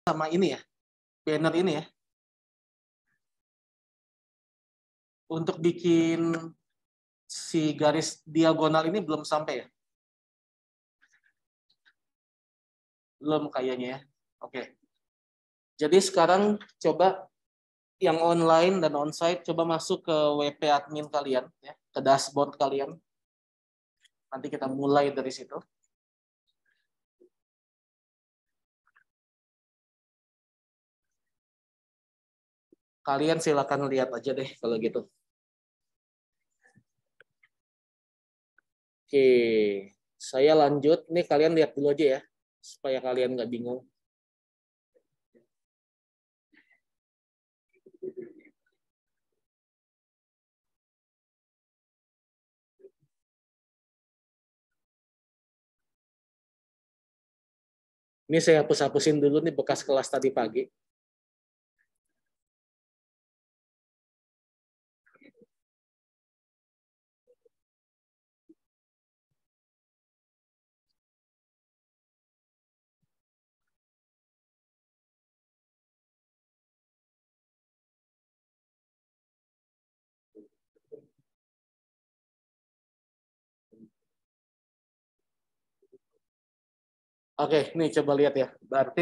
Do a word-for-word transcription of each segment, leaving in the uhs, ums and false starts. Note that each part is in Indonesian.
sama ini ya, banner ini ya. Untuk bikin si garis diagonal ini belum sampai ya? Belum kayaknya ya. Oke. Jadi sekarang coba yang online dan onsite coba masuk ke W P admin kalian ya, ke dashboard kalian. Nanti kita mulai dari situ. Kalian silakan lihat aja deh kalau gitu. Oke, saya lanjut. Ini kalian lihat dulu aja ya, supaya kalian nggak bingung. Ini saya hapus-hapusin dulu nih bekas kelas tadi pagi. Oke, nih coba lihat ya. Berarti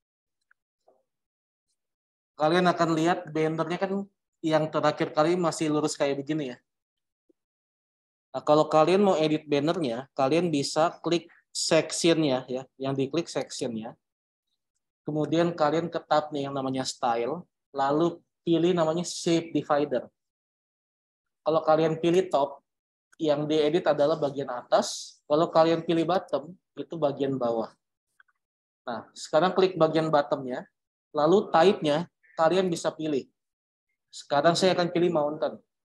kalian akan lihat bannernya kan yang terakhir kali masih lurus kayak begini ya. Nah, kalau kalian mau edit bannernya, kalian bisa klik sectionnya ya, yang diklik sectionnya. Kemudian kalian ke tab nih yang namanya style, lalu pilih namanya shape divider. Kalau kalian pilih top, yang diedit adalah bagian atas. Kalau kalian pilih bottom, itu bagian bawah. Nah, sekarang klik bagian bottomnya, lalu type-nya kalian bisa pilih. Sekarang saya akan pilih mountain.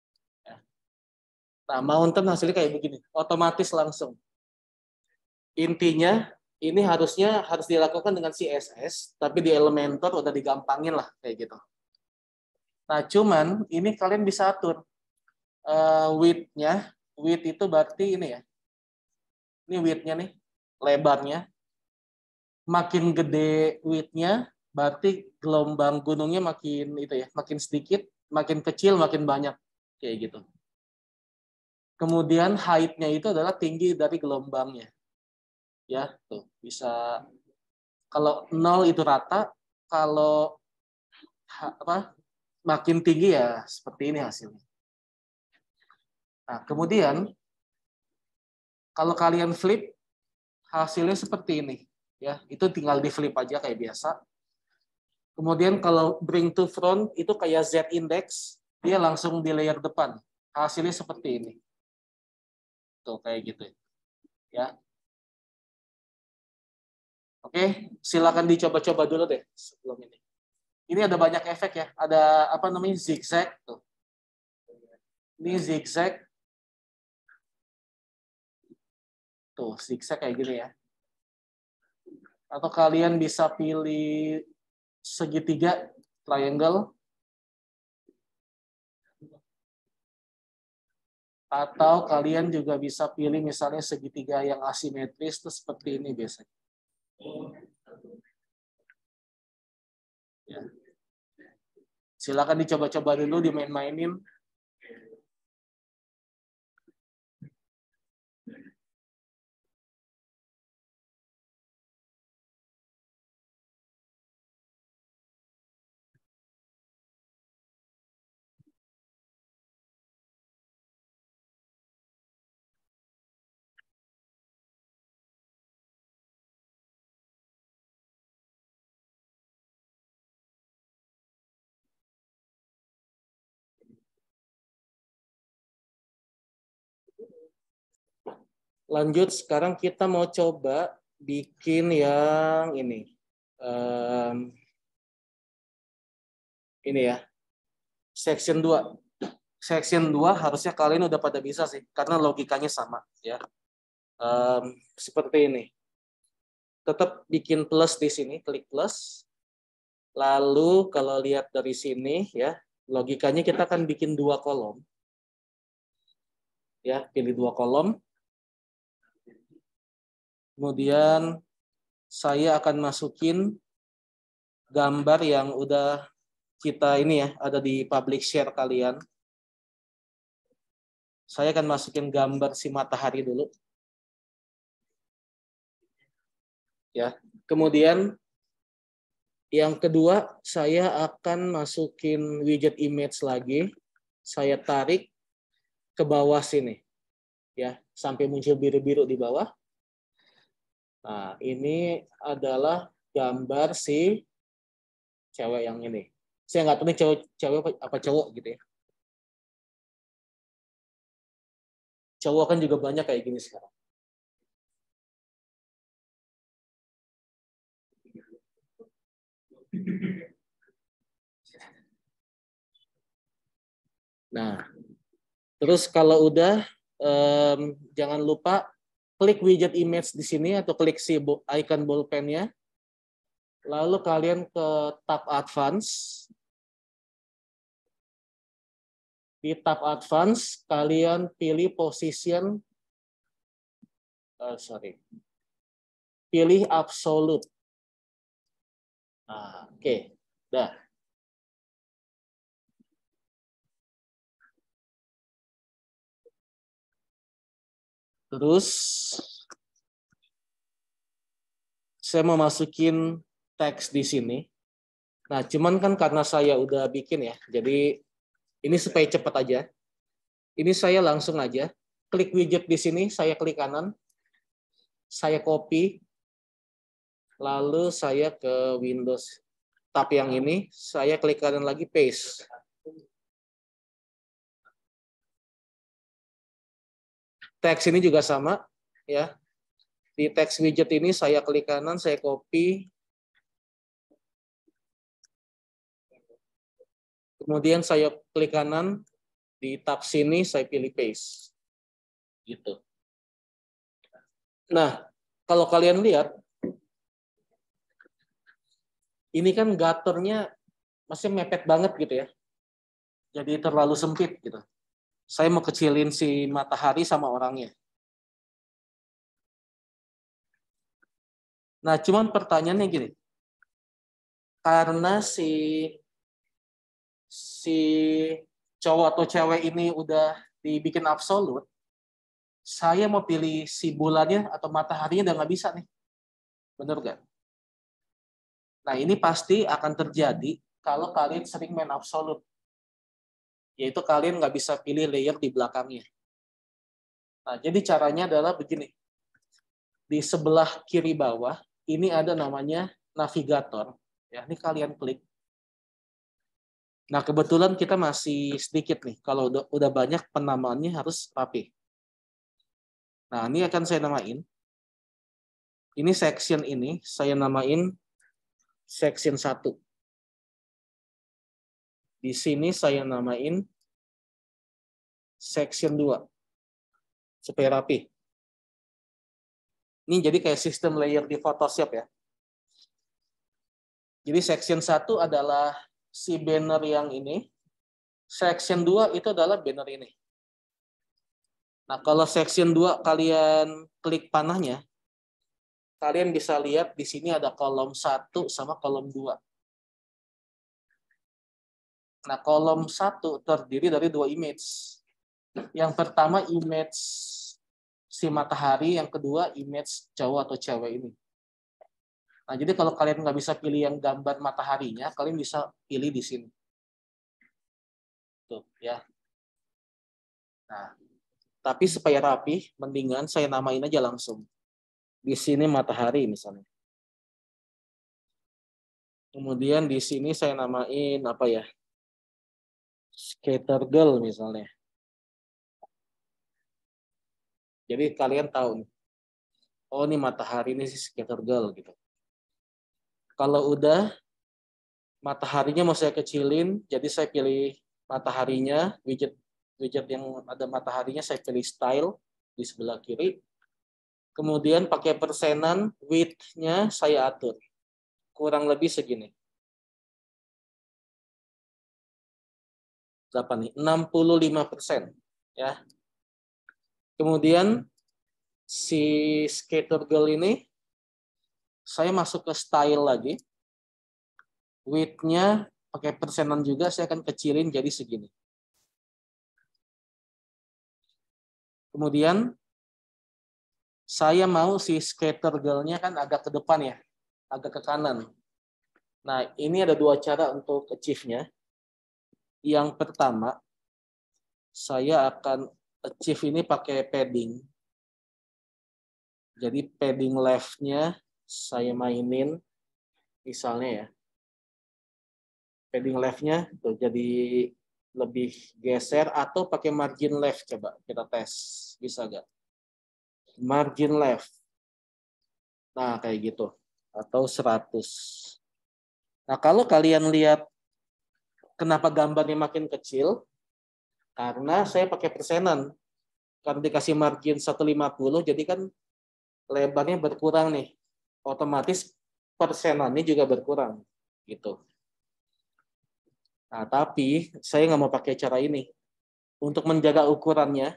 Nah, mountain hasilnya kayak begini, otomatis langsung. Intinya, ini harusnya harus dilakukan dengan C S S, tapi di Elementor udah digampangin lah kayak gitu. Nah, cuman ini kalian bisa atur uh, width-nya. Width itu berarti ini ya. Ini width-nya nih, lebarnya. Makin gede width-nya, berarti gelombang gunungnya makin itu ya, makin sedikit, makin kecil, makin banyak kayak gitu. Kemudian height-nya itu adalah tinggi dari gelombangnya. Ya, tuh bisa kalau nol itu rata, kalau apa makin tinggi ya seperti ini hasilnya. Nah, kemudian kalau kalian flip hasilnya seperti ini ya, itu tinggal di flip aja kayak biasa. Kemudian kalau bring to front itu kayak Z index, dia langsung di layer depan. Hasilnya seperti ini. Tuh kayak gitu ya. Oke, silakan dicoba-coba dulu deh sebelum ini. Ini ada banyak efek ya. Ada apa namanya zigzag tuh. Ini zigzag. Tuh, zigzag kayak gini ya. Atau kalian bisa pilih segitiga, triangle. Atau kalian juga bisa pilih misalnya segitiga yang asimetris, itu seperti ini biasanya. Ya. Silakan dicoba-coba dulu, dimain-mainin. Lanjut, sekarang kita mau coba bikin yang ini. Um, ini ya. Section dua. Section dua harusnya kalian udah pada bisa sih, karena logikanya sama. Ya. Um, seperti ini. Tetap bikin plus di sini, klik plus. Lalu kalau lihat dari sini, ya logikanya kita akan bikin dua kolom. Ya, pilih dua kolom. Kemudian saya akan masukin gambar yang udah kita ini ya, ada di public share kalian. Saya akan masukin gambar si matahari dulu. Ya. Kemudian yang kedua, saya akan masukin widget image lagi. Saya tarik ke bawah sini. Ya, sampai muncul biru-biru di bawah. Nah, ini adalah gambar si cewek yang ini. Saya nggak tahu nih cewek, cewek apa cowok gitu ya. Cowok kan juga banyak kayak gini sekarang. Nah, terus kalau udah, um, jangan lupa klik widget image di sini atau klik si icon ballpen-nya. Lalu kalian ke tab advance. Di tab advance, kalian pilih position, uh, sorry, pilih absolute. Nah, oke, okay. Dah. Terus saya mau masukin teks di sini. Nah, cuman kan karena saya udah bikin ya, jadi ini supaya cepat aja. Ini saya langsung aja klik widget di sini, saya klik kanan, saya copy, lalu saya ke Windows tab yang ini, saya klik kanan lagi paste. Teks ini juga sama, ya. Di teks widget ini saya klik kanan, saya copy. Kemudian saya klik kanan, di tab sini saya pilih paste. Gitu. Nah, kalau kalian lihat, ini kan gutternya masih mepet banget gitu ya. Jadi terlalu sempit gitu. Saya mau kecilin si matahari sama orangnya. Nah, cuman pertanyaannya gini. Karena si si cowok atau cewek ini udah dibikin absolut, saya mau pilih si bulannya atau mataharinya udah nggak bisa nih. Bener nggak? Nah, ini pasti akan terjadi kalau kalian sering main absolut. Yaitu kalian nggak bisa pilih layer di belakangnya. Nah, jadi caranya adalah begini. Di sebelah kiri bawah, ini ada namanya navigator. Ya, ini kalian klik. Nah, kebetulan kita masih sedikit nih. Kalau udah, udah banyak, penamaannya harus rapi. Nah, ini akan saya namain. Ini section ini, saya namain section satu. Di sini saya namain section dua. Supaya rapi. Ini jadi kayak sistem layer di Photoshop ya. Jadi section satu adalah si banner yang ini. Section dua itu adalah banner ini. Nah, kalau section dua kalian klik panahnya, kalian bisa lihat di sini ada kolom satu sama kolom dua. Nah, kolom satu terdiri dari dua image. Yang pertama image si matahari, yang kedua image cowok atau cewek ini. Nah, jadi kalau kalian nggak bisa pilih yang gambar mataharinya, kalian bisa pilih di sini. Tuh, ya. Nah, tapi supaya rapi, mendingan saya namain aja langsung. Di sini matahari misalnya. Kemudian di sini saya namain apa ya? Skater girl misalnya. Jadi kalian tahu nih. Oh, ini matahari ini si skater girl gitu. Kalau udah mataharinya mau saya kecilin, jadi saya pilih mataharinya, widget widget yang ada mataharinya saya pilih style di sebelah kiri. Kemudian pakai persenan, width-nya saya atur. Kurang lebih segini. Berapa nih? enam puluh lima persen. Ya. Kemudian si skater girl ini saya masuk ke style lagi. width-nya pakai persenan juga, saya akan kecilin jadi segini. Kemudian saya mau si scatter girl-nya kan agak ke depan ya, agak ke kanan. Nah, ini ada dua cara untuk achieve-nya. Yang pertama, saya akan achieve ini pakai padding. Jadi padding left-nya saya mainin, misalnya ya. Padding left-nya tuh jadi lebih geser, atau pakai margin left, coba kita tes. Bisa nggak? Margin left. Nah, kayak gitu. Atau seratus. Nah, kalau kalian lihat kenapa gambarnya makin kecil, karena saya pakai persenan. Karena dikasih margin seratus lima puluh, jadi kan lebarnya berkurang nih. Otomatis persenannya juga berkurang. Gitu. Nah, tapi saya nggak mau pakai cara ini. Untuk menjaga ukurannya,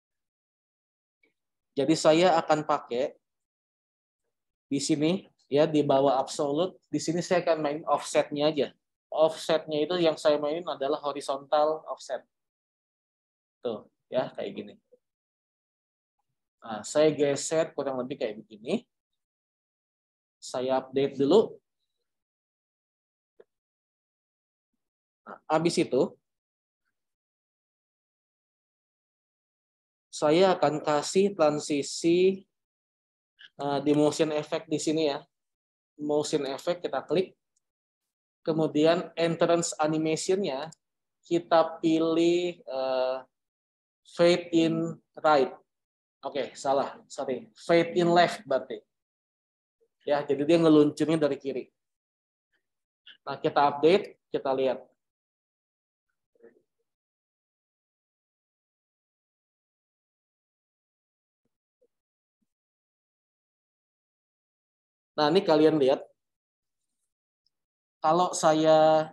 jadi saya akan pakai di sini, ya di bawah absolute, di sini saya akan main offsetnya aja. Offsetnya itu yang saya mainin adalah horizontal offset. Tuh, ya kayak gini. Nah, saya geser kurang lebih kayak begini. Saya update dulu. Nah, habis itu, saya akan kasih transisi uh, di motion effect di sini ya. Motion effect kita klik. Kemudian entrance animation-nya kita pilih uh, fade in right. Oke, okay, salah. Sorry. Fade in left berarti. Ya, jadi dia ngeluncurnya dari kiri. Nah, kita update, kita lihat. Nah, ini kalian lihat. Kalau saya,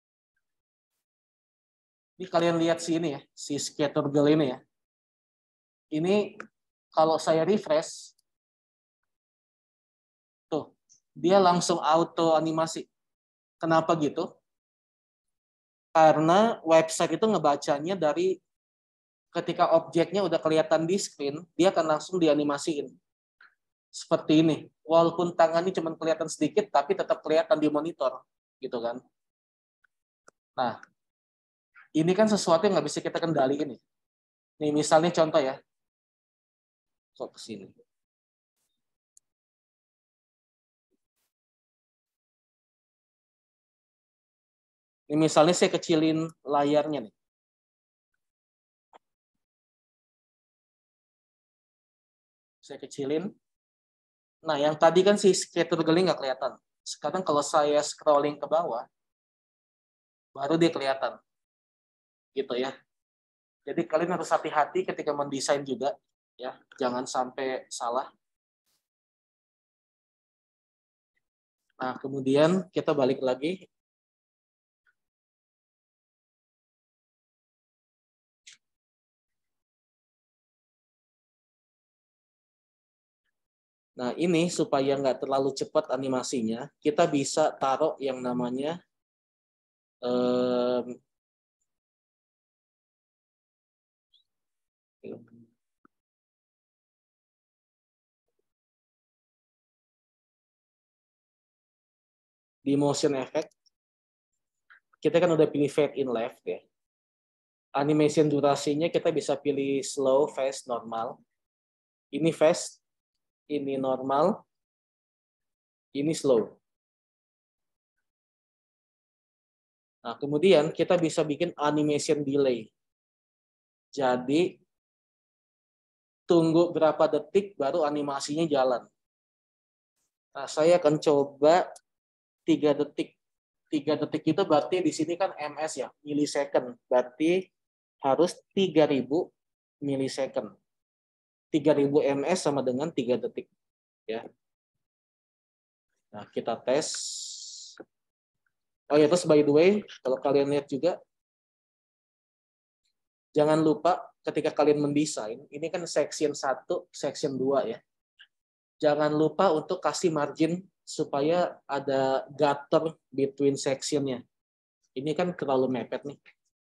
ini kalian lihat sini ya, si scatter girl ini ya. Ini kalau saya refresh, tuh, dia langsung auto animasi. Kenapa gitu? Karena website itu ngebacanya dari ketika objeknya udah kelihatan di screen, dia akan langsung dianimasiin. Seperti ini. Walaupun tangannya cuma kelihatan sedikit, tapi tetap kelihatan di monitor. Gitu kan. Nah, ini kan sesuatu yang nggak bisa kita kendaliin. Nih, misalnya contoh ya. Kok ke sini. Ini misalnya saya kecilin layarnya nih. Saya kecilin. Nah, yang tadi kan si scatter girl nggak kelihatan. Sekarang kalau saya scrolling ke bawah, baru dia kelihatan. Gitu ya. Jadi kalian harus hati-hati ketika mendesain juga. Ya, jangan sampai salah. Nah, kemudian kita balik lagi. Nah, ini supaya nggak terlalu cepat animasinya, kita bisa taruh yang namanya um, di motion effect. Kita kan udah pilih fade in left ya. Animation durasinya kita bisa pilih slow, fast, normal. Ini fast, ini normal, ini slow. Nah, kemudian kita bisa bikin animation delay. Jadi, tunggu berapa detik baru animasinya jalan. Nah, saya akan coba tiga detik. tiga detik itu berarti di sini kan M S ya, millisecond. Berarti harus tiga ribu millisecond. tiga ribu M S sama dengan tiga detik. Ya. Nah, kita tes. Oh ya, terus by the way, kalau kalian lihat juga, jangan lupa ketika kalian mendesain, ini kan section satu, section dua ya. Jangan lupa untuk kasih margin supaya ada gutter between sectionnya. Ini kan terlalu mepet nih.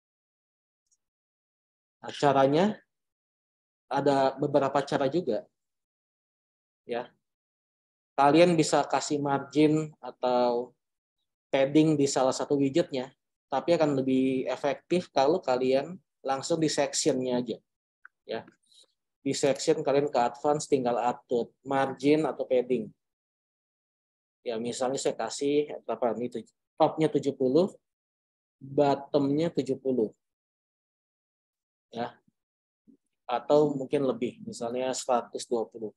Nah, caranya ada beberapa cara juga. Ya. Kalian bisa kasih margin atau padding di salah satu widgetnya, tapi akan lebih efektif kalau kalian langsung di sectionnya aja. Ya. Di section kalian ke advance tinggal atur margin atau padding. Ya, misalnya saya kasih apa ini top-nya tujuh puluh, bottom-nya tujuh puluh. Ya. Atau mungkin lebih, misalnya seratus dua puluh.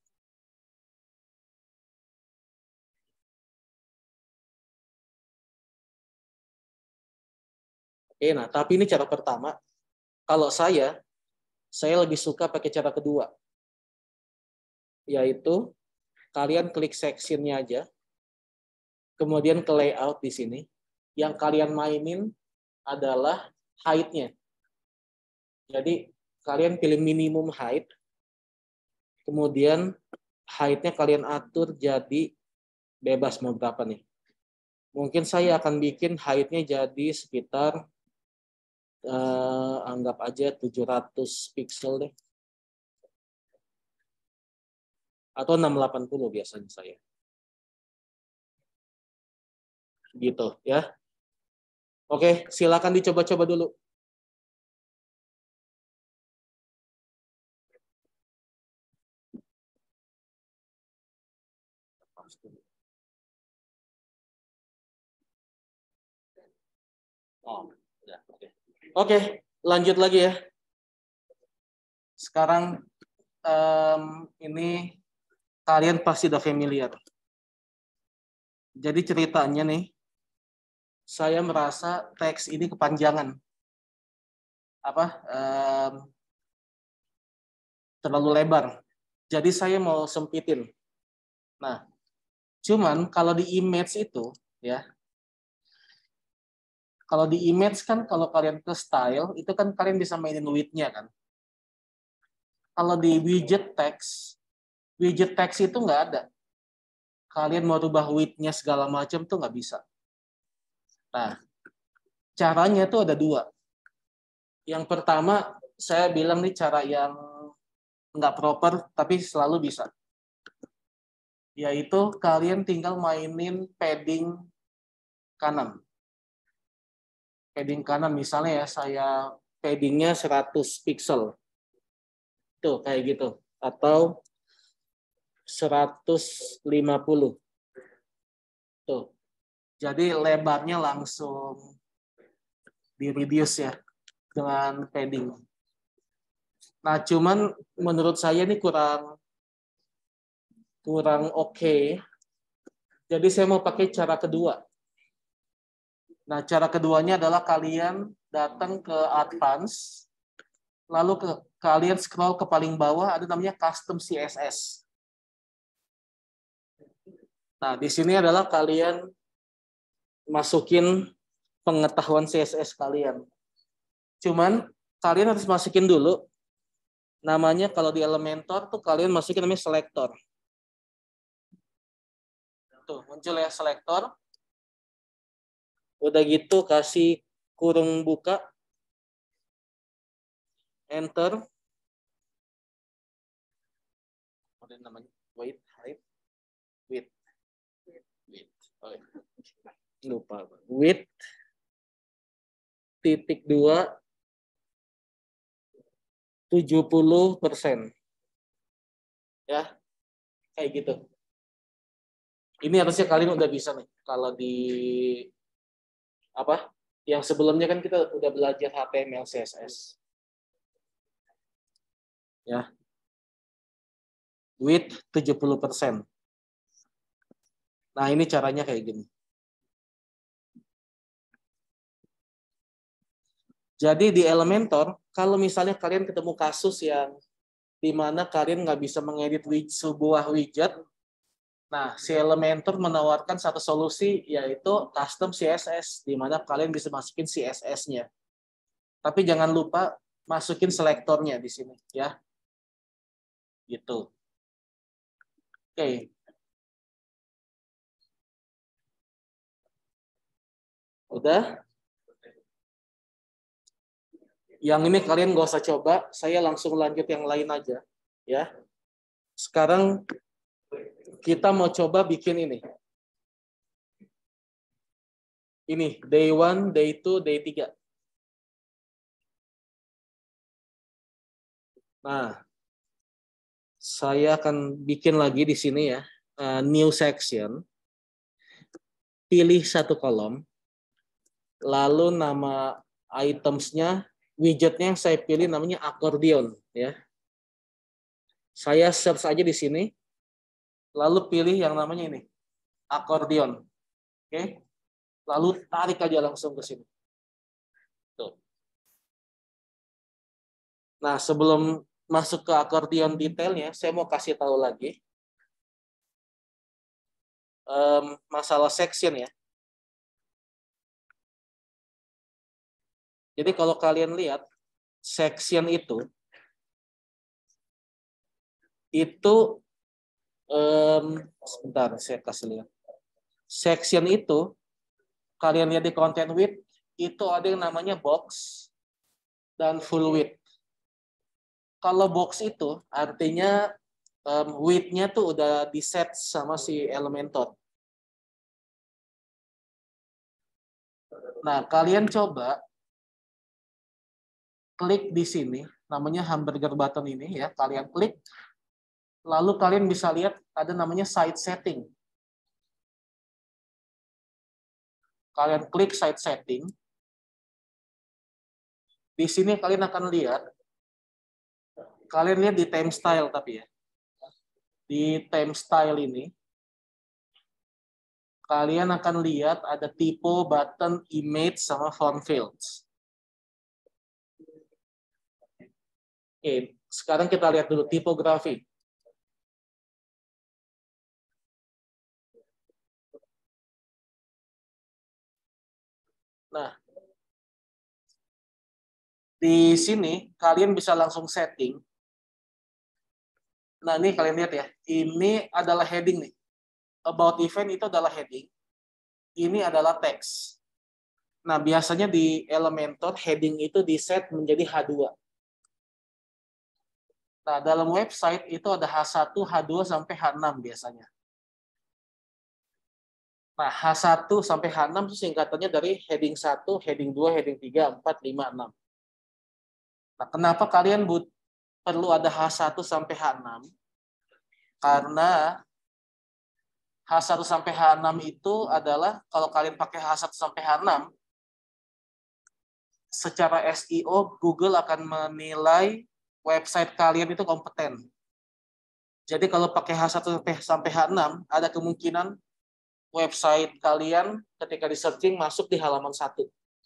Oke, nah tapi ini cara pertama. Kalau saya, saya lebih suka pakai cara kedua. Yaitu kalian klik section-nya aja, kemudian ke layout di sini. Yang kalian mainin adalah height-nya. Jadi kalian pilih minimum height, kemudian height-nya kalian atur jadi bebas mau berapa nih. Mungkin saya akan bikin height-nya jadi sekitar eh, anggap aja tujuh ratus pixel deh. Atau enam ratus delapan puluh biasanya saya. Gitu ya. Oke, silakan dicoba-coba dulu. Oh, ya, oke. Oke, lanjut lagi ya. Sekarang um, ini kalian pasti udah familiar. Jadi ceritanya nih, saya merasa teks ini kepanjangan. Apa? Um, terlalu lebar. Jadi saya mau sempitin. Nah, cuman kalau di image itu, ya, kalau di image kan kalau kalian ke style, itu kan kalian bisa mainin width-nya kan. Kalau di widget text, widget text itu nggak ada. Kalian mau rubah width-nya segala macam tuh nggak bisa. Nah, caranya tuh ada dua. Yang pertama, saya bilang nih cara yang nggak proper, tapi selalu bisa. Yaitu kalian tinggal mainin padding kanan. Padding kanan misalnya ya, saya paddingnya seratus pixel. Tuh, kayak gitu. Atau seratus lima puluh. Tuh. Jadi lebarnya langsung di reduce ya dengan padding. Nah, cuman menurut saya ini kurang kurang oke. Okay. Jadi saya mau pakai cara kedua. Nah, cara keduanya adalah kalian datang ke advance, lalu ke kalian scroll ke paling bawah ada namanya custom C S S. Nah, di sini adalah kalian masukin pengetahuan C S S kalian. Cuman kalian harus masukin dulu namanya kalau di Elementor tuh kalian masukin namanya selector. Tuh, muncul ya selector. Udah gitu kasih kurung buka. Enter. Apa namanya? Wait, height. Width. Width. Oh, ya. Lupa. Width titik dua tujuh puluh persen. Ya, kayak gitu. Ini harusnya kalian udah bisa nih. Kalau di apa? Yang sebelumnya kan kita udah belajar H T M L C S S. Ya. Width tujuh puluh persen. Nah, ini caranya kayak gini. Jadi di Elementor, kalau misalnya kalian ketemu kasus yang di mana kalian nggak bisa mengedit sebuah widget, nah, si Elementor menawarkan satu solusi yaitu custom C S S, di mana kalian bisa masukin C S S-nya. Tapi jangan lupa masukin selektornya di sini, ya. Gitu. Oke. Udah? Yang ini kalian nggak usah coba, saya langsung lanjut yang lain aja. Ya. Sekarang kita mau coba bikin ini. Ini, day one, day two, day tiga. Nah, saya akan bikin lagi di sini ya, uh, new section. Pilih satu kolom, lalu nama itemsnya, widgetnya yang saya pilih namanya accordion ya. Saya search aja di sini, lalu pilih yang namanya ini, accordion. Oke, lalu tarik aja langsung ke sini. Tuh. Nah, sebelum masuk ke accordion detailnya, saya mau kasih tahu lagi um, masalah section ya. Jadi kalau kalian lihat section itu, itu um, sebentar saya kasih lihat. Section itu kalian lihat di content width itu ada yang namanya box dan full width. Kalau box itu artinya um, width-nya tuh udah di set sama si Elementor. Nah, kalian coba klik di sini, namanya hamburger button ini ya, kalian klik, lalu kalian bisa lihat ada namanya site setting. Kalian klik site setting, di sini kalian akan lihat, kalian lihat di theme style tapi ya, di theme style ini, kalian akan lihat ada typo, button, image, sama font fields. Oke, sekarang kita lihat dulu tipografi. Nah, di sini kalian bisa langsung setting. Nah, ini kalian lihat ya, ini adalah heading nih. About event itu adalah heading. Ini adalah teks. Nah, biasanya di Elementor heading itu di set menjadi H dua. Nah, dalam website itu ada H satu, H dua, sampai H enam biasanya. Nah, H satu sampai H enam itu singkatannya dari heading satu, heading dua, heading tiga, empat, lima, enam. Nah, kenapa kalian but perlu ada H satu sampai H enam? Karena H satu sampai H enam itu adalah kalau kalian pakai H satu sampai H enam, secara S E O Google akan menilai website kalian itu kompeten. Jadi kalau pakai H satu sampai H enam, ada kemungkinan website kalian ketika di searching masuk di halaman satu.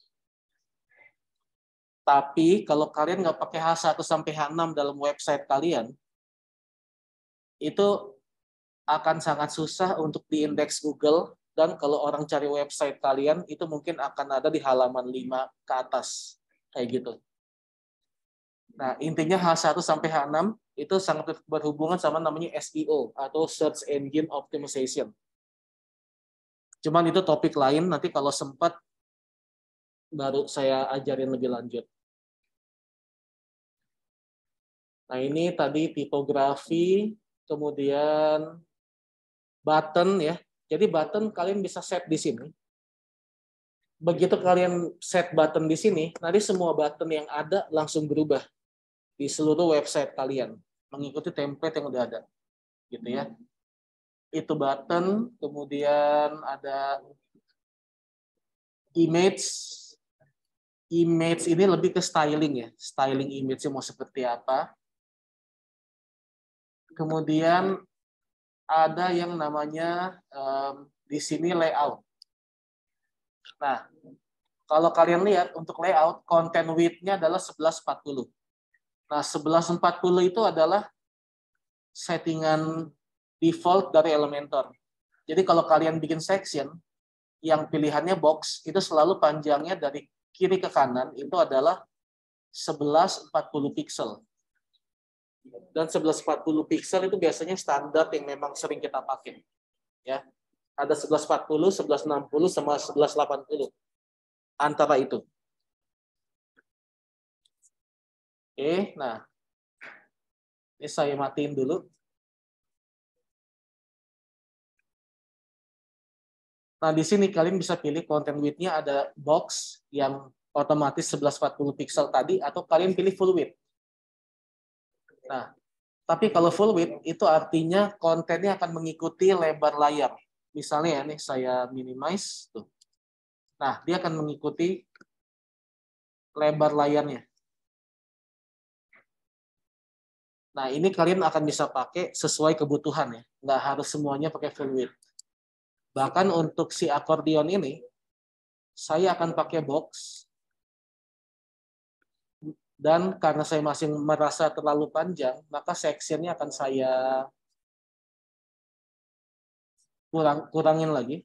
Tapi kalau kalian nggak pakai H satu sampai H enam dalam website kalian, itu akan sangat susah untuk diindeks Google, dan kalau orang cari website kalian, itu mungkin akan ada di halaman lima ke atas. Kayak gitu. Nah, intinya H satu sampai H enam itu sangat berhubungan sama namanya S E O atau Search Engine Optimization. Cuman itu topik lain, nanti kalau sempat baru saya ajarin lebih lanjut. Nah, ini tadi tipografi, kemudian button ya. Jadi button kalian bisa set di sini. Begitu kalian set button di sini, nanti semua button yang ada langsung berubah di seluruh website kalian, mengikuti template yang udah ada, gitu ya. Itu button, kemudian ada image. Image ini lebih ke styling ya, styling image-nya mau seperti apa. Kemudian ada yang namanya um, di sini layout. Nah, kalau kalian lihat untuk layout, content width-nya adalah sebelas empat puluh. Nah, sebelas empat puluh itu adalah settingan default dari Elementor. Jadi kalau kalian bikin section, yang pilihannya box, itu selalu panjangnya dari kiri ke kanan, itu adalah sebelas empat puluh pixel. Dan sebelas empat puluh pixel itu biasanya standar yang memang sering kita pakai. Ya. Ada sebelas empat puluh, sebelas enam puluh, sama sebelas delapan puluh. antara itu. Oke, nah ini saya matiin dulu. Nah, di sini kalian bisa pilih content width-nya ada box yang otomatis sebelas empat puluh pixel tadi, atau kalian pilih full width. Nah, tapi kalau full width itu artinya kontennya akan mengikuti lebar layar. Misalnya ya, nih saya minimize tuh. Nah, dia akan mengikuti lebar layarnya. Nah, ini kalian akan bisa pakai sesuai kebutuhan ya. Nggak harus semuanya pakai full width. Bahkan untuk si akordeon ini, saya akan pakai box. Dan karena saya masih merasa terlalu panjang, maka section-nya akan saya kurang kurangin lagi.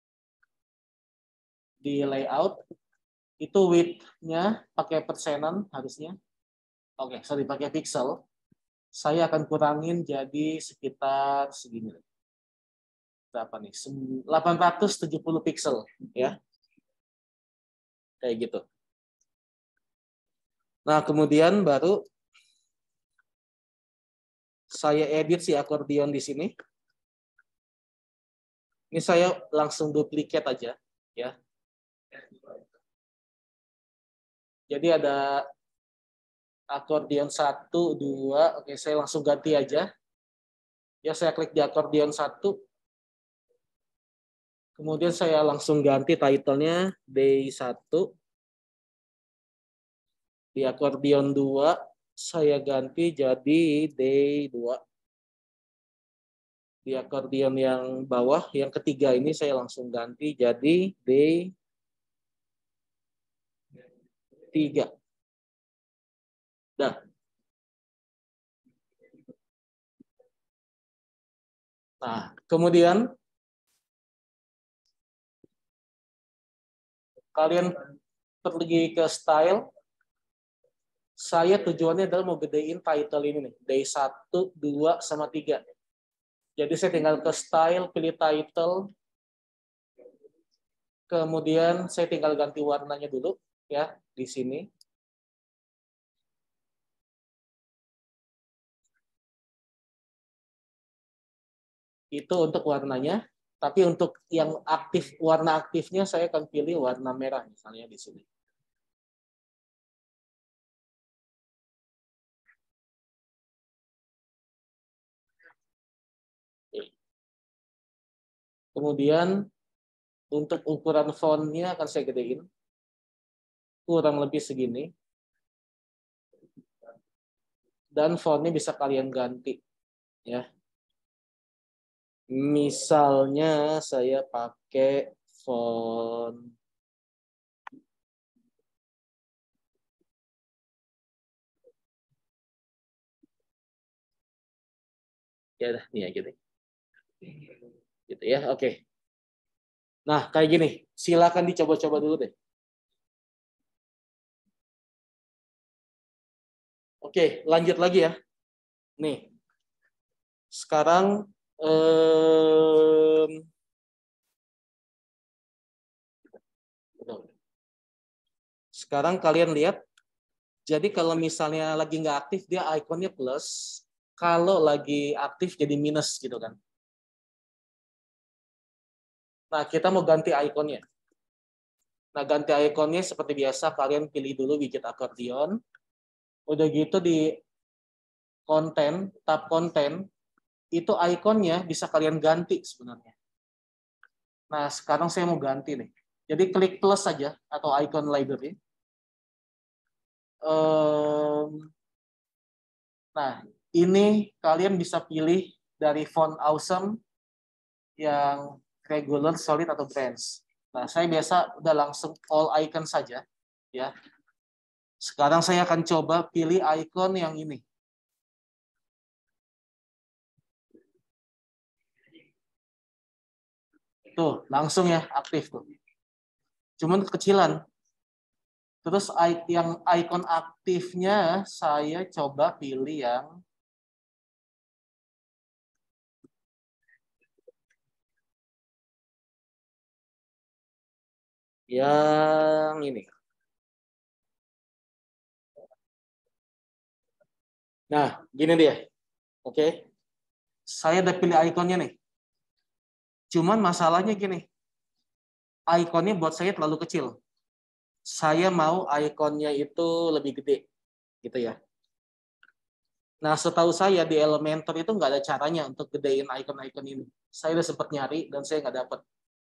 Di layout, itu width-nya pakai persenan harusnya. Oke, sorry, pakai pixel. Saya akan kurangin jadi sekitar segini. Berapa nih? delapan ratus tujuh puluh pixel ya. Kayak gitu. Nah, kemudian baru saya edit si akordeon di sini. Ini saya langsung duplikat aja ya. Jadi ada akordeon satu, dua, oke saya langsung ganti aja. Ya, saya klik di akordeon satu. Kemudian saya langsung ganti title-nya day satu. Di akordeon dua, saya ganti jadi day dua. Di akordeon yang bawah, yang ketiga ini saya langsung ganti jadi day tiga. Dah. Nah, kemudian kalian pergi ke style. Saya tujuannya adalah mau gedein title ini nih, day satu, dua, sama tiga. Jadi saya tinggal ke style, pilih title, kemudian saya tinggal ganti warnanya dulu ya di sini. Itu untuk warnanya, tapi untuk yang aktif, warna aktifnya saya akan pilih warna merah misalnya di sini. Kemudian untuk ukuran fontnya akan saya gedein, kurang lebih segini. Dan fontnya bisa kalian ganti, ya. Misalnya saya pakai font ya dah nih ya gitu. Gitu ya, oke. Nah, kayak gini. Silakan dicoba-coba dulu deh. Oke, lanjut lagi ya. Nih. Sekarang um, sekarang kalian lihat. Jadi kalau misalnya lagi nggak aktif, dia ikonnya plus. Kalau lagi aktif jadi minus gitu kan. Nah, kita mau ganti ikonnya. Nah, ganti ikonnya seperti biasa, kalian pilih dulu widget akordeon. Udah gitu di konten, tab konten, itu ikonnya bisa kalian ganti sebenarnya. Nah, sekarang saya mau ganti nih. Jadi klik plus saja atau icon library. Nah, ini kalian bisa pilih dari font awesome yang regular, solid, atau branch. Nah, saya biasa udah langsung all icon saja. Ya. Sekarang saya akan coba pilih icon yang ini. Tuh, langsung ya aktif tuh. Cuman kekecilan. Terus yang icon aktifnya saya coba pilih yang Yang ini. Nah, gini dia. Oke. Saya udah pilih ikonnya nih. Cuman masalahnya gini. Ikonnya buat saya terlalu kecil. Saya mau ikonnya itu lebih gede. Gitu ya. Nah, setahu saya di Elementor itu nggak ada caranya untuk gedein icon-icon ini. Saya udah sempat nyari dan saya nggak dapat.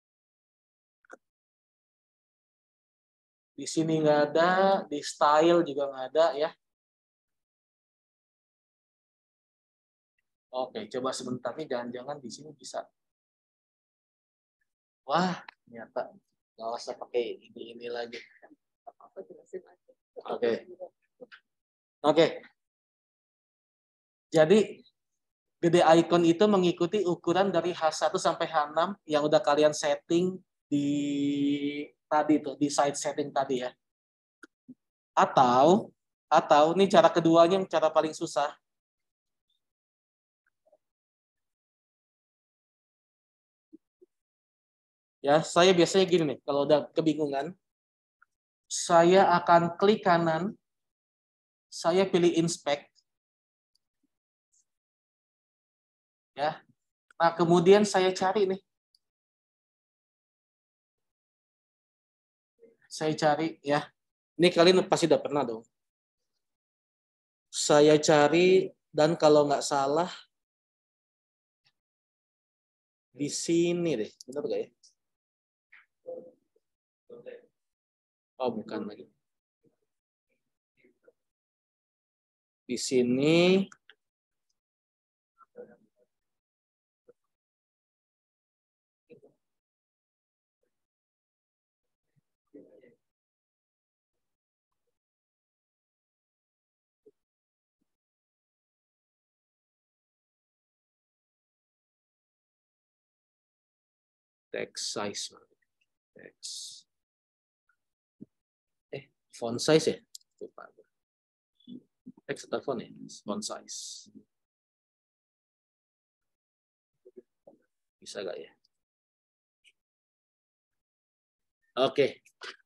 Di sini nggak ada, di style juga nggak ada ya. Oke, coba sebentar nih, jangan-jangan di sini bisa. Wah, ternyata nggak usah pakai ini ini lagi. Oke, oke. Jadi gede icon itu mengikuti ukuran dari H satu sampai H enam yang udah kalian setting di tadi tuh, di site setting tadi ya. Atau atau ini cara keduanya yang cara paling susah. Ya, saya biasanya gini nih, kalau udah kebingungan, saya akan klik kanan, saya pilih inspect, ya. Nah, kemudian saya cari nih, saya cari ya. Ini kalian pasti udah pernah dong. Saya cari dan kalau nggak salah di sini deh, benar nggak ya? Oh, bukan lagi. Di sini text size. Text. Eh, font size ya? Lupa. Text atau font ya? Font size. Bisa nggak ya? Oke.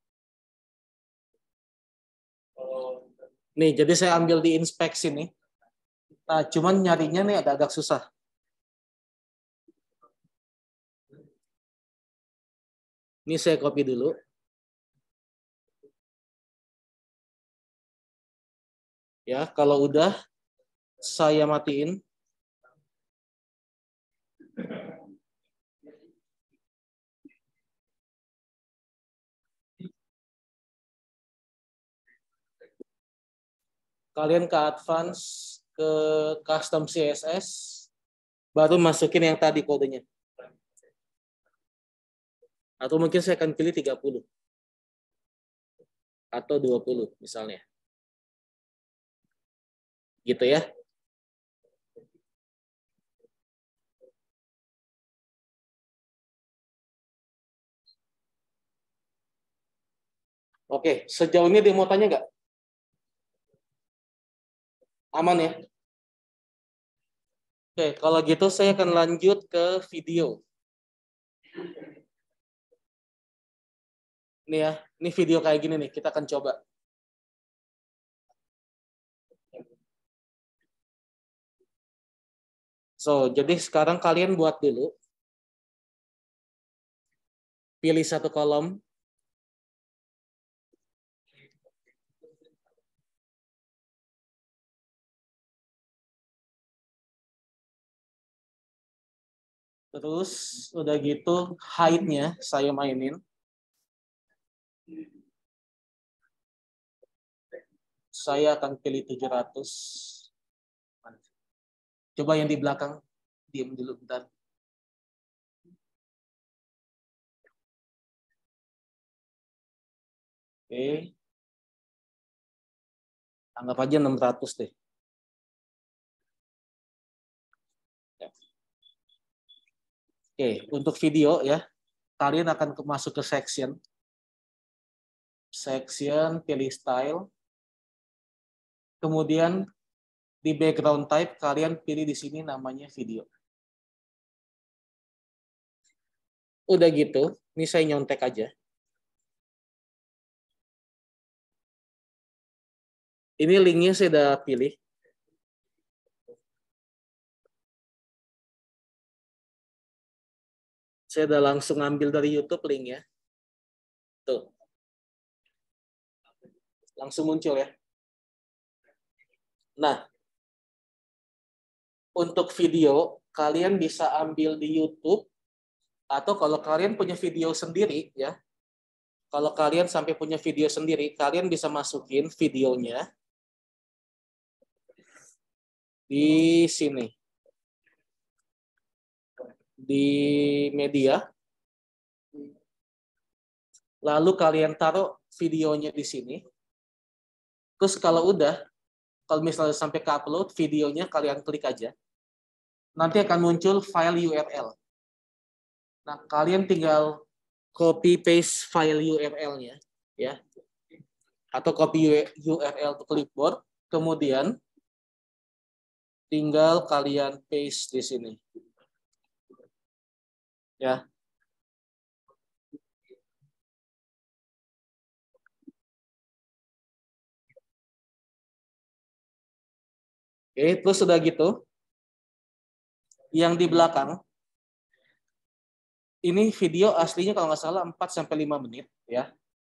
Nih, jadi saya ambil di inspeksi nih. Nah, cuman nyarinya nih agak-agak susah. Ini saya copy dulu. Ya, kalau udah saya matiin. Kalian ke advance, ke custom C S S, baru masukin yang tadi kodenya. Atau mungkin saya akan pilih tiga puluh. Atau dua puluh misalnya. Gitu ya. Oke, sejauh ini dia mau tanya nggak? Aman ya? Oke, kalau gitu saya akan lanjut ke video. Ini ya, ini video kayak gini nih, kita akan coba. So, jadi sekarang kalian buat dulu. Pilih satu kolom. Terus udah gitu height-nya saya mainin. Saya akan pilih tujuh ratus. Coba yang di belakang, diam dulu bentar. Oke. Anggap aja enam ratus deh. Oke, untuk video ya, kalian akan masuk ke section. Section, pilih style. Kemudian di background type, kalian pilih di sini namanya video. Udah gitu, ini saya nyontek aja. Ini linknya saya udah pilih. Saya udah langsung ambil dari YouTube linknya. Tuh. Langsung muncul ya. Nah, untuk video, kalian bisa ambil di YouTube, atau kalau kalian punya video sendiri, ya, kalau kalian sampai punya video sendiri, kalian bisa masukin videonya di sini. Di media. Lalu kalian taruh videonya di sini. Terus kalau udah, kalau misalnya sampai ke upload, videonya kalian klik aja. Nanti akan muncul file U R L. Nah, kalian tinggal copy paste file U R L-nya, ya, atau copy U R L ke clipboard, kemudian tinggal kalian paste di sini, ya. Oke, terus sudah gitu, yang di belakang ini video aslinya kalau nggak salah empat sampai lima menit, ya.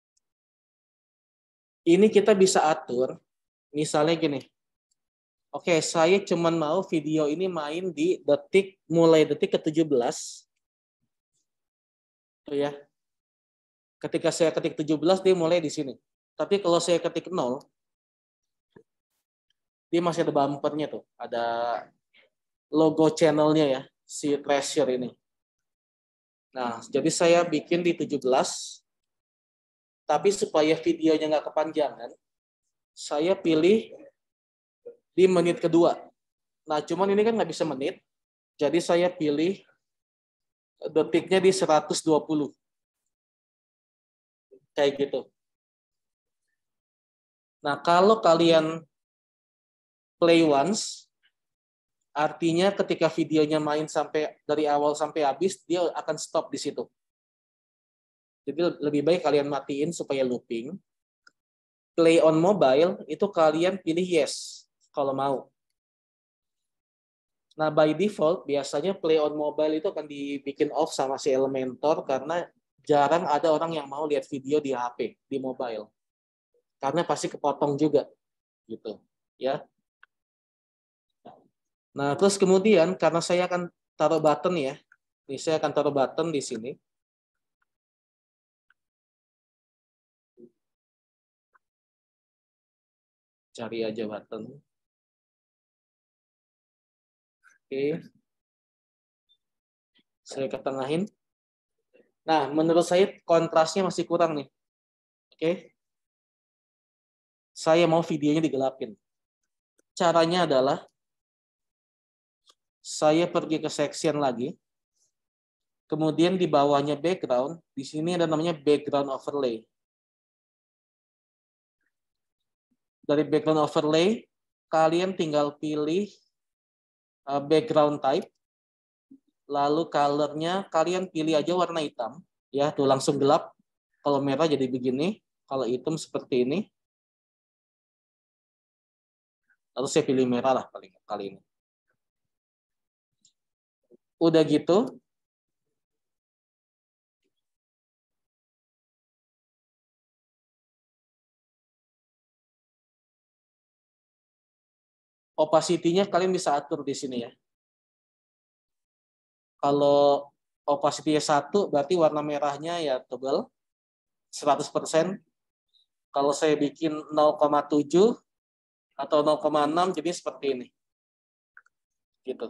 Ini kita bisa atur, misalnya gini. Oke, saya cuman mau video ini main di detik, mulai detik ke tujuh belas. Tuh ya. Ketika saya ketik tujuh belas, dia mulai di sini. Tapi kalau saya ketik nol, dia masih ada bumpernya tuh. Ada logo channelnya ya, si Treasure ini. Nah, jadi saya bikin di tujuh belas. Tapi supaya videonya nggak kepanjangan, saya pilih di menit kedua. Nah, cuman ini kan nggak bisa menit, jadi saya pilih detiknya di seratus dua puluh. Kayak gitu. Nah, kalau kalian play once, artinya ketika videonya main sampai dari awal sampai habis, dia akan stop di situ. Jadi lebih baik kalian matiin supaya looping. Play on mobile, itu kalian pilih yes, kalau mau. Nah, by default, biasanya play on mobile itu akan dibikin off sama si Elementor, karena jarang ada orang yang mau lihat video di H P, di mobile. Karena pasti kepotong juga. Gitu, ya. Nah, terus kemudian karena saya akan taruh button ya. Ini saya akan taruh button di sini. Cari aja button. Oke. Saya ketengahin. Nah, menurut saya kontrasnya masih kurang nih. Oke. Saya mau videonya digelapin. Caranya adalah saya pergi ke section lagi. Kemudian di bawahnya background, di sini ada namanya background overlay. Dari background overlay, kalian tinggal pilih background type, lalu color-nya kalian pilih aja warna hitam, ya, tuh langsung gelap. Kalau merah jadi begini, kalau hitam seperti ini. Lalu saya pilih merah lah paling kali ini. Udah gitu, opacity-nya kalian bisa atur di sini ya. Kalau opacity-nya satu, berarti warna merahnya ya tebal, seratus persen. Kalau saya bikin nol koma tujuh atau nol koma enam, jadi seperti ini. Gitu.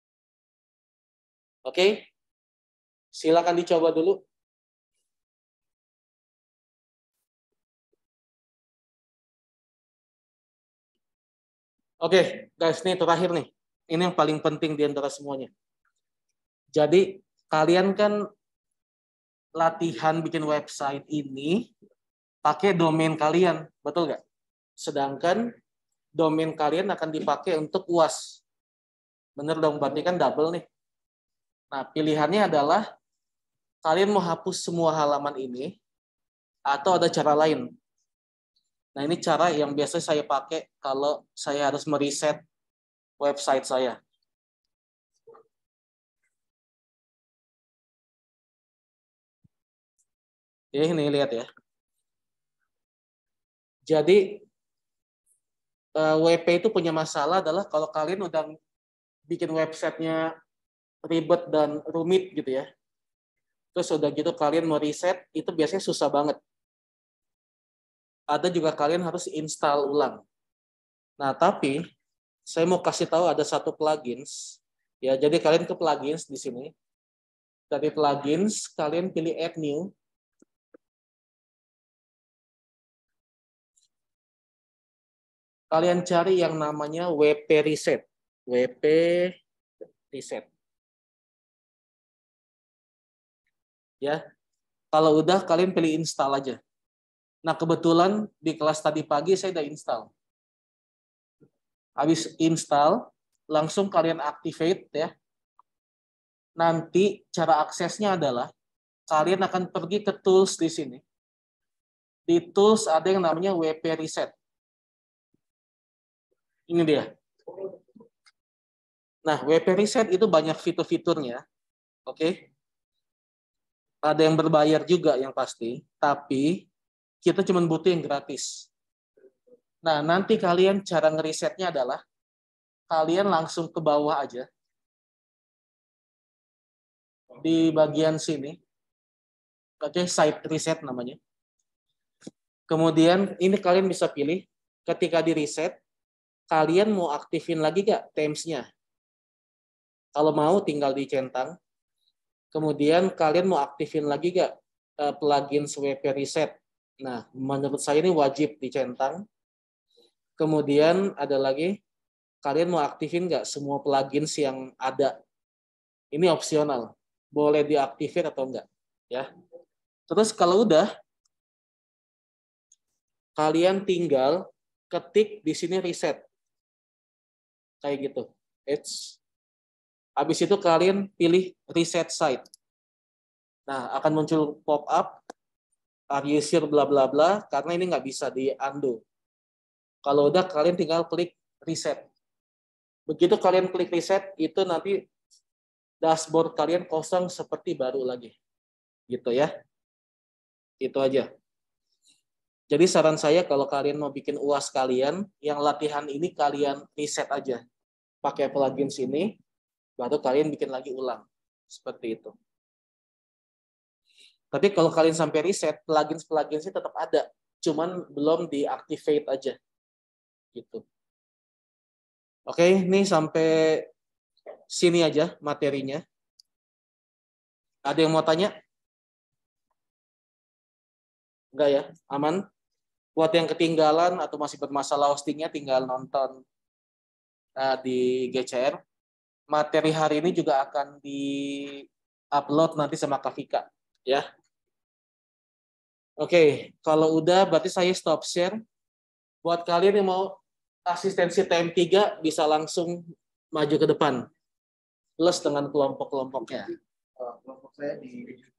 Oke? Silakan dicoba dulu. Oke, guys, ini terakhir nih. Ini yang paling penting di antara semuanya. Jadi, kalian kan latihan bikin website ini pakai domain kalian, betul nggak? Sedangkan domain kalian akan dipakai untuk U A S. Bener dong, berarti kan double nih. Nah, pilihannya adalah kalian mau hapus semua halaman ini atau ada cara lain. Nah, ini cara yang biasa saya pakai kalau saya harus mereset website saya. Oke, ini lihat ya. Jadi W P itu punya masalah adalah kalau kalian udah bikin websitenya ribet dan rumit gitu ya. Terus udah gitu kalian mau reset, itu biasanya susah banget. Ada juga kalian harus install ulang. Nah, tapi saya mau kasih tahu ada satu plugins. Ya, jadi kalian ke plugins di sini. Dari plugins, kalian pilih add new. Kalian cari yang namanya W P Reset. W P Reset. Ya, kalau udah kalian pilih install aja. Nah, kebetulan di kelas tadi pagi saya udah install. Habis install, langsung kalian activate ya. Nanti cara aksesnya adalah kalian akan pergi ke tools di sini. Di tools ada yang namanya W P Reset. Ini dia. Nah, W P Reset itu banyak fitur-fiturnya. Oke. Ada yang berbayar juga yang pasti, tapi kita cuma butuh yang gratis. Nah, nanti kalian cara ngerisetnya adalah kalian langsung ke bawah aja. Di bagian sini. Oke, site reset namanya. Kemudian ini kalian bisa pilih ketika di reset, kalian mau aktifin lagi nggak Teams-nya? Kalau mau tinggal dicentang. Kemudian kalian mau aktifin lagi nggak plugin W P Reset? Nah, menurut saya ini wajib dicentang. Kemudian ada lagi, kalian mau aktifin nggak semua plugins yang ada? Ini opsional, boleh diaktifin atau enggak, ya. Terus kalau udah, kalian tinggal ketik di sini reset, kayak gitu. It's habis itu kalian pilih reset site. Nah, akan muncul pop up, are you sure bla bla bla, karena ini nggak bisa di undo. Kalau udah kalian tinggal klik reset. Begitu kalian klik reset, itu nanti dashboard kalian kosong seperti baru lagi. Gitu ya. Itu aja. Jadi saran saya kalau kalian mau bikin U A S kalian, yang latihan ini kalian reset aja. Pakai plugin sini, baru kalian bikin lagi ulang. Seperti itu. Tapi kalau kalian sampai reset, plugin-plugin sih tetap ada. Cuman belum diactivate aja. Gitu. Oke, ini sampai sini aja materinya. Ada yang mau tanya? Enggak ya? Aman? Buat yang ketinggalan atau masih bermasalah hostingnya, tinggal nonton uh, di G C R. Materi hari ini juga akan di-upload nanti sama Kak Vika. Ya. Oke, kalau udah berarti saya stop share. Buat kalian yang mau asistensi T M tiga bisa langsung maju ke depan. Plus dengan kelompok-kelompoknya. Kelompok saya di